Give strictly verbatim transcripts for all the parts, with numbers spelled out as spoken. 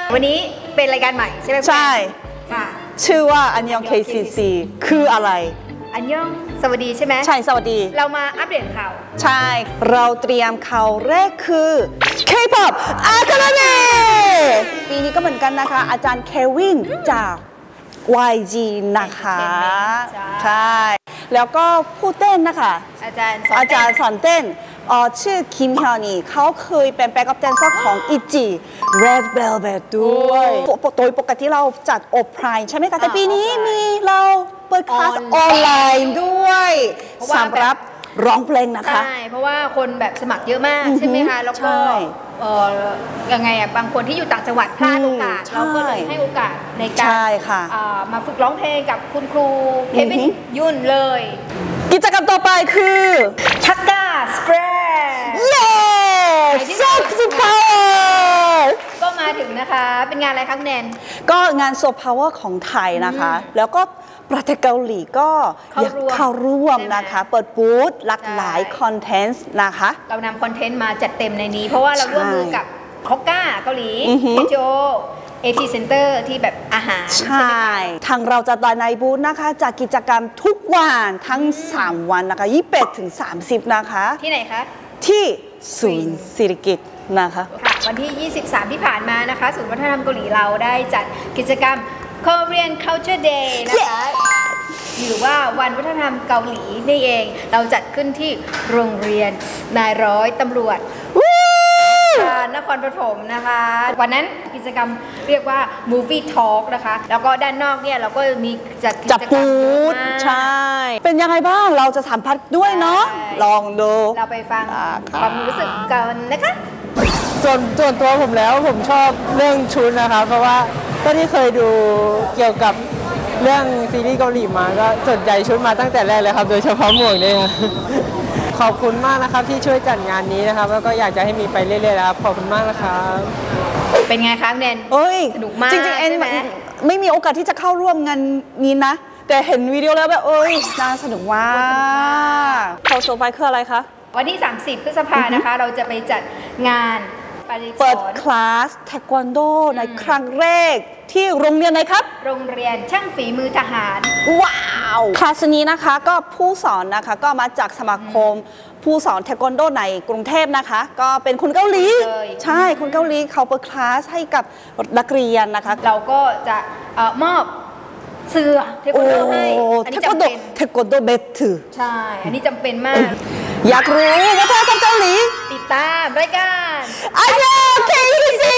วันนี้เป็นรายการใหม่ใช่ไหมใช่ค่ะชื่อว่าอันยอง เค ซี ซี คืออะไรอันยองสวัสดีใช่ไหมใช่สวัสดีเรามาอัปเดตข่าวใช่เราเตรียมข่าวแรกคือ K-pop Academy ปีนี้ก็เหมือนกันนะคะอาจารย์เควินจาก วาย จี นะคะใช่แล้วก็ผู้เต้นนะคะอาจารย์อาจารย์สอนเต้นชื่อคิมฮยอนีเขาเคยเป็นแบ็คอัพแดนเซอร์ของ อี จี Red Velvet ด้วยโดยปกติเราจัดอบไพร์ใช่ไหมคะแต่ปีนี้มีเราเปิดคลาสออนไลน์ด้วยสำหรับร้องเพลงนะคะใช่เพราะว่าคนแบบสมัครเยอะมากใช่ไหมคะแล้วก็ยังไงอ่ะบางคนที่อยู่ต่างจังหวัดพลาดโอกาสเราก็เลยให้โอกาสในการมาฝึกร้องเพลงกับคุณครูเควินยุ่นเลยกิจกรรมต่อไปคือทักกาสเปรดเย้ซอฟต์พาวเวอร์ก็มาถึงนะคะเป็นงานอะไรคะแนนก็งานซอฟต์พาวเวอร์ของไทยนะคะแล้วก็ประเทศเกาหลีก็เข้าร่วมนะคะเปิดบูธหลากหลายคอนเทนต์นะคะเรานำคอนเทนต์มาจัดเต็มในนี้เพราะว่าเราร่วมมือกับคอกก้าเกาหลีเอชโอเอทีเซ็นเตอร์ที่แบบอาหารใช่ทางเราจะต่อในบูธนะคะจากกิจกรรมทุกวันทั้งสามวันนะคะยี่สิบเอ็ดถึงสามสิบนะคะที่ไหนคะที่ศูนย์ศิริกิติ์นะคะวันที่ยี่สิบสามที่ผ่านมานะคะศูนย์วัฒนธรรมเกาหลีเราได้จัดกิจกรรม Korean Culture Day นะคะหรือว่าวันวัฒนธรรมเกาหลีนี่เองเราจัดขึ้นที่โรงเรียนนายร้อยตำรวจนครปฐมนะคะวันนั้นกิจกรรมเรียกว่า Movie Talk นะคะแล้วก็ด้านนอกเนี่ยเราก็มีจัดกิจกรรมใช่เป็นยังไงบ้างเราจะสัมผัสด้วยเนาะลองดูเราไปฟังความรู้สึกกันนะคะส่วนส่วนตัวผมแล้วผมชอบเรื่องชุดนะคะเพราะว่าก็ที่เคยดูเกี่ยวกับเรื่องซีรีส์เกาหลีมาก็สนใจชุดมาตั้งแต่แรกเลยครับโดยเฉพาะหมวกเนี่ยขอบคุณมากนะครับที่ช่วยจัดงานนี้นะครับแล้วก็อยากจะให้มีไปเรื่อยๆนะครับขอบคุณมากนะครับเป็นไงคะเนนสนุกมากจริงๆเอ็นไม่มีโอกาสที่จะเข้าร่วมงานนี้นะแต่เห็นวิดีโอแล้วแบบเอ้ยน่าสนุกมากข่าวต่อไปคืออะไรคะวันที่สามสิบพฤษภานะคะเราจะไปจัดงานเปิดคลาสเทควันโดในครั้งแรกที่โรงเรียนไหนครับโรงเรียนช่างฝีมือทหารว้าวคลาสนี้นะคะก็ผู้สอนนะคะก็มาจากสมาคมผู้สอนเทควันโดในกรุงเทพนะคะก็เป็นคนเกาหลีใช่คนเกาหลีเขาเปิดคลาสให้กับนักเรียนนะคะเราก็จะมอบเสื้อเทควันโดให้อันนี้จำเป็นเทควันโดเบถือใช่อันนี้จำเป็นมากอยากรู้ว่าเธอทำเกาหลีติดตามรายการอันยอง เค ซี ซี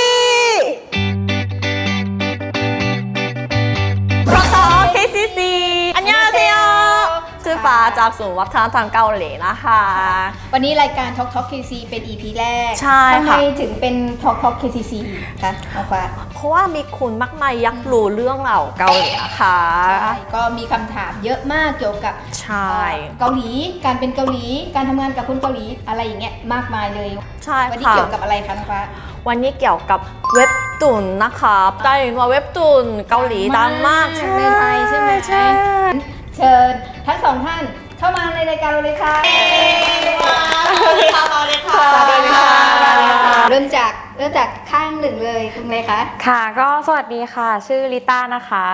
ขอขอ เค ซี ซี อันยองเซโยชื่อฟ้าจากศูนย์วัฒนธรรมเกาหลีนะคะวันนี้รายการ Talk Talk เค ซี เป็น อี พี แรกใช่ค่ะทำไมถึงเป็น Talk Talk เค ซี ซี คะน้องฟ้าเพราะว่ามีคนมากมายอยากรู้เรื่องเราเกาหลีนะคะก็มีคำถามเยอะมากเกี่ยวกับใช่เกาหลีการเป็นเกาหลีการทำงานกับคนเกาหลีอะไรอย่างเงี้ยมากมายเลยใช่วันนี้เกี่ยวกับอะไรคะน้องฟ้าวันนี้เกี่ยวกับเว็บตูนนะคะได้ยินว่าเว็บตูนเกาหลีดังมากในไทยใช่ไหมใช่เชิญทั้งสองท่านเข้ามาในรายการเราเลยค่ะสวัสดีค่ะสวัสดีค่ะสวัสดีค่ะเริ่มจากเริ่มจากข้างหนึ่งเลยคุณเลยคะค่ะก็สวัสดีค่ะชื่อลิต้านะคะ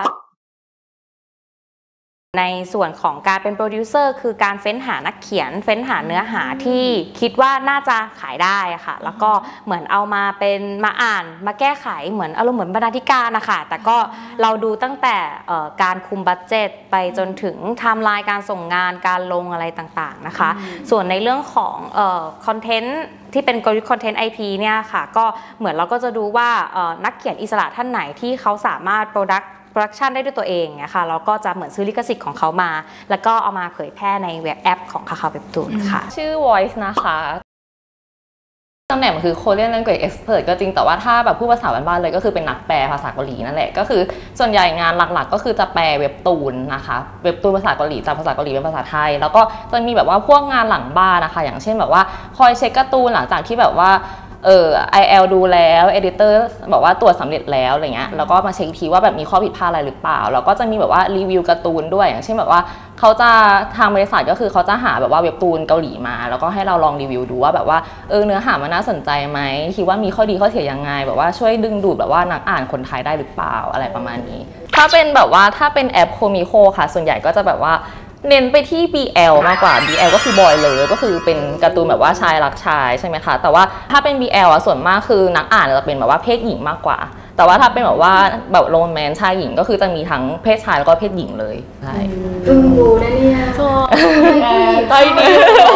ในส่วนของการเป็นโปรดิวเซอร์คือการเฟ้นหานักเขียนเฟ้นหาเนื้อหาที่คิดว่าน่าจะขายได้ค่ะแล้วก็เหมือนเอามาเป็นมาอ่านมาแก้ไขเหมือนอารมณ์เหมือนบรรณาธิการนะคะแต่ก็เราดูตั้งแต่การคุมบัดเจ็ตไปจนถึงไทม์ไลน์การส่งงานการลงอะไรต่างๆนะคะส่วนในเรื่องของคอนเทนต์ที่เป็นกลยุทธ์คอนเทนต์ ไอ พี เนี่ยค่ะก็เหมือนเราก็จะดูว่านักเขียนอิสระท่านไหนที่เขาสามารถโปรดักโปรดักชันได้ด้วยตัวเองนะคะเราก็จะเหมือนซื้อลิขสิทธิ์ของเขามาแล้วก็เอามาเผยแพร่ในเว็บแอปของคาคาเว็บตูนค่ะชื่อ Voice นะคะตำแหน่งมันคือ Korean Language Expert ก็จริงแต่ว่าถ้าแบบพูดภาษาบ้านๆเลยก็คือเป็นนักแปลภาษาเกาหลีนั่นแหละก็คือส่วนใหญ่งานหลักๆก็คือจะแปลเว็บตูนนะคะเว็บตูนภาษาเกาหลีจากภาษาเกาหลีเป็นภาษาไทยแล้วก็จะมีแบบว่าพวกงานหลังบ้านนะคะอย่างเช่นแบบว่าคอยเช็คการ์ตูนหลังจากที่แบบว่าเออ ไอ แอล ดูแล้วเอดิเตอร์บอกว่าตรวจสำเร็จแล้วอะไรเงี้ยแล้วก็มาเช็คทีว่าแบบมีข้อผิดพลาดอะไรหรือเปล่าแล้วก็จะมีแบบว่ารีวิวการ์ตูนด้วยอย่างเช่นแบบว่าเขาจะทางบริษัทก็คือเขาจะหาแบบว่าเว็บตูนเกาหลีมาแล้วก็ให้เราลองรีวิวดูว่าแบบว่าเออเนื้อหามันน่าสนใจไหมคิดว่ามีข้อดีข้อเสียยังไงแบบว่าช่วยดึงดูดแบบว่านักอ่านคนไทยได้หรือเปล่าอะไรประมาณนี้ถ้าเป็นแบบว่าถ้าเป็นแอปโคมิโคค่ะส่วนใหญ่ก็จะแบบว่าเน้นไปที่ บี แอล มากกว่า บี แอล ก็คือบอยเลยก็คือเป็นการ์ตูนแบบว่าชายรักชายใช่ไหมคะแต่ว่าถ้าเป็น บี แอล อ่ะส่วนมากคือนักอ่านจะเป็นแบบว่าเพศหญิงมากกว่าแต่ว่าถ้าเป็นแบบว่าแบบโรแมนต์ชายหญิงก็คือจะมีทั้งเพศชายแล้วก็เพศหญิงเลยใช่อึ้งดูนะเนี่ยตอนนี้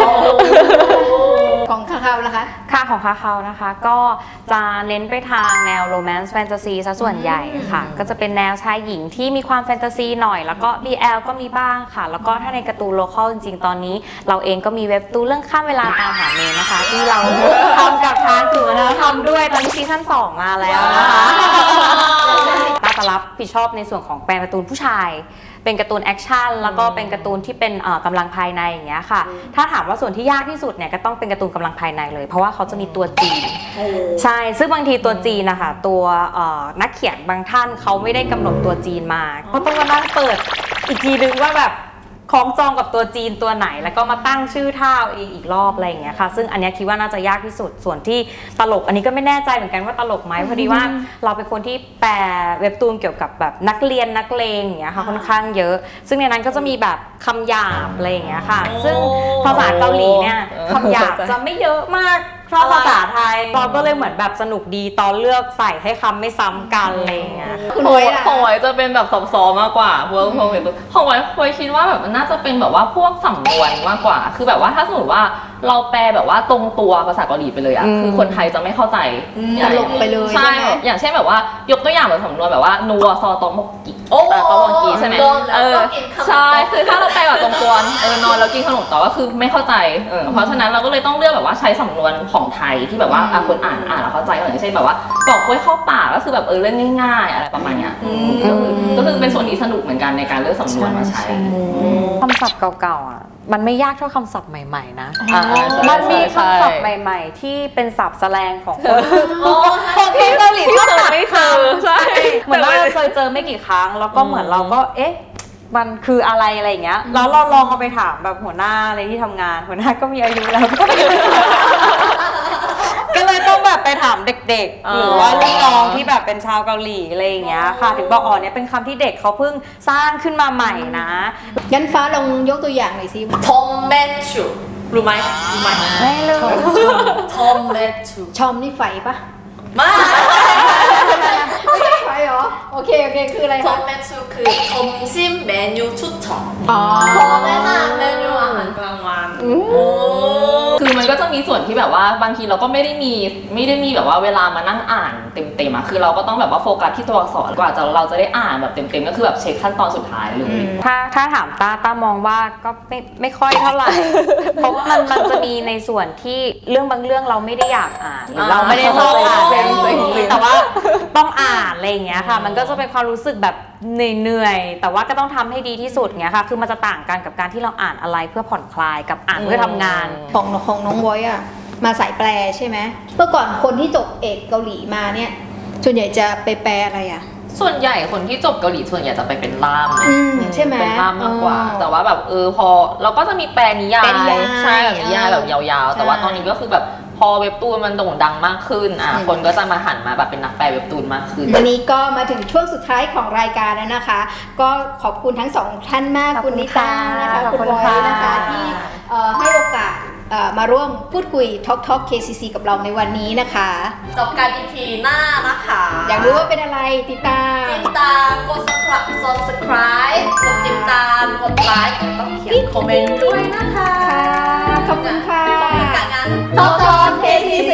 ของข้าวนะคะค่ะของคาคานะคะก็จะเน้นไปทางแนวโรแมนต์แฟนตาซีซะส่วนใหญ่ค่ะก็จะเป็นแนวชายหญิงที่มีความแฟนตาซีหน่อยแล้วก็ บี แอล ก็มีบ้างค่ะแล้วก็ถ้าในการ์ตูนโลคอลจริงๆตอนนี้เราเองก็มีเว็บตูนเรื่องข้ามเวลาตามหาเมย์นะคะที่เราทำกับทางสื่อวัฒนธรรมด้วยตอนนี้ซีซั่นสองมาแล้วนะคะน่าจะรับผิดชอบในส่วนของแปลการ์ตูนผู้ชายเป็นการ์ตูนแอคชั่นแล้วก็เป็นการ์ตูนที่เป็นกำลังภายในอย่างเงี้ยค่ะถ้าถามว่าส่วนที่ยากที่สุดเนี่ยก็ต้องเป็นการ์ตูนกำลังภายในเลยเพราะว่าเขาจะมีตัวจีนใช่ซึ่งบางทีตัวจีนนะคะตัวนักเขียนบางท่านเขาไม่ได้กำหนดตัวจีนมาก็ต้องมานั่งเปิดอีกทีนึงว่าแบบคล้องจองกับตัวจีนตัวไหนแล้วก็มาตั้งชื่อท่าเองอีกรอบอะไรอย่างเงี้ยค่ะซึ่งอันนี้คิดว่าน่าจะยากที่สุดส่วนที่ตลกอันนี้ก็ไม่แน่ใจเหมือนกันว่าตลกไหมพอดีว่าเราเป็นคนที่แปลเว็บตูนเกี่ยวกับแบบนักเรียนนักเลงอย่างเงี้ยค่ะค่อนข้างเยอะซึ่งในนั้นก็จะมีแบบคำหยาบอะไรอย่างเงี้ยค่ะซึ่งภาษาเกาหลีเนี่ยคำหยาบจะไม่เยอะมากชอบภาษาไทยเราก็เลยเหมือนแบบสนุกดีตอนเลือกใส่ให้คำไม่ซ้ำกันอะไรอย่างเงี้ยของไว้ของไว้จะเป็นแบบซอฟๆมากกว่าพวกพวกเว็บของไว้เคยคิดว่าแบบมันน่าจะเป็นแบบว่าพวกสำนวนมากกว่าคือแบบว่าถ้าสมมติว่าเราแปลแบบว่าตรงตัวภาษาเกาหลีไปเลยอะคือคนไทยจะไม่เข้าใจตลกไปเลยใช่อย่างเช่นแบบว่ายกตัวอย่างแบบสำนวนแบบว่านัวซอตอมกกิแต่ตอมกกิใช่ไหมเออใช่คือถ้าเราแปลแบบตรงตัวเออนอนแล้วกินขนมต่อก็คือไม่เข้าใจเออเพราะฉะนั้นเราก็เลยต้องเลือกแบบว่าใช้สำนวนของไทยที่แบบว่าคนอ่านอ่านแล้วเข้าใจอย่างเช่นแบบว่าบอกกล้วยเข้าปากก็คือแบบเออเรื่องง่ายๆอะไรประมาณเนี้ยก็คือก็คือเป็นส่วนที่สนุกเหมือนกันในการเลือกสำนวนมาใช้คำศัพท์เก่าๆอ่ะมันไม่ยากเท่าคำศัพท์ใหม่ๆนะมันมีคำศัพท์ใหม่ๆที่เป็นศัพท์แสลงของคนคนที่เกาหลีชอบตัดไม่เจอใช่เหมือนเราเคยเจอไม่กี่ครั้งแล้วก็เหมือนเราก็เอ๊ะมันคืออะไรอะไรอย่างเงี้ยแล้วเราลองเอาไปถามแบบหัวหน้าอะไรที่ทำงานหัวหน้าก็มีอายุแล้วก็เลยต้องแบบไปถามเด็กๆหรือว่าลูกน้องที่แบบเป็นชาวเกาหลีอะไรอย่างเงี้ยค่ะถึงบอกอ๋อเนี่ยเป็นคำที่เด็กเขาเพิ่งสร้างขึ้นมาใหม่นะงั้นฟ้าลองยกตัวอย่างหน่อยสิทอมเมชูรู้ไหมรู้ไหมไม่รู้ทอมเมชูชอมนี่ไฟปะมาไฟเหรอโอเคโอเคคืออะไรคะทอมเมชูคือทอมซิมเมนูชุดช็อปอ๋อขอแนะนำเมนูอาหารกลางวันคือมันก็จะมีส่วนที่แบบว่าบางทีเราก็ไม่ได้มีไม่ได้มีแบบว่าเวลามานั่งอ่านเต็มๆอะคือเราก็ต้องแบบว่าโฟกัสที่ตัวอักษรกว่าจะเราจะได้อ่านแบบเต็มๆก็คือแบบเช็คขั้นตอนสุดท้ายเลยถ้าถ้าถามตาตามองว่าก็ไม่ไม่ค่อยเท่าไหร่เพราะว่ามันมันจะมีในส่วนที่เรื่องบางเรื่องเราไม่ได้อยากอ่านหรือเราไม่ได้ชอบอ่านแต่ว่าต้องอ่านอะไรอย่างเงี้ยค่ะมันก็จะเป็นความรู้สึกแบบเหนื่อยๆแต่ว่าก็ต้องทำให้ดีที่สุดเงี้ยค่ะคือมันจะต่างกันกับการที่เราอ่านอะไรเพื่อผ่อนคลายกับอ่านเพื่อทำงานของของน้องบอยอะมาสายแปลใช่ไหมเมื่อก่อนคนที่จบเอกเกาหลีมาเนี่ยส่วนใหญ่จะไปแปลอะไรอะส่วนใหญ่คนที่จบเกาหลีส่วนใหญ่จะไปเป็นล่ามใช่ไหมเป็นล่ามมากกว่าแต่ว่าแบบเออพอเราก็จะมีแปลนิยายใช่แบบนิยายแบบยาวๆแต่ว่าตอนนี้ก็คือแบบพอเว็บตูนมันโด่งดังมากขึ้นอ่ะคนก็จะมาหันมาแบบเป็นนักแปลเว็บตูนมากขึ้นวันนี้ก็มาถึงช่วงสุดท้ายของรายการแล้วนะคะก็ขอบคุณทั้งสองท่านมากคุณนิตานะคะคุณบอยนะคะที่ให้โอกาสมาร่วมพูดคุย Talk Talk เค ซี ซี กับเราในวันนี้นะคะจบการ อี พี หน้านะคะอยากรู้ว่าเป็นอะไรติดตามติดตามกด subscribe กดติดตามกดไลค์ต้องเขียนคอมเมนต์ด้วยนะคะขอบคุณค่ะการงาน Talk Talk เค ซี ซี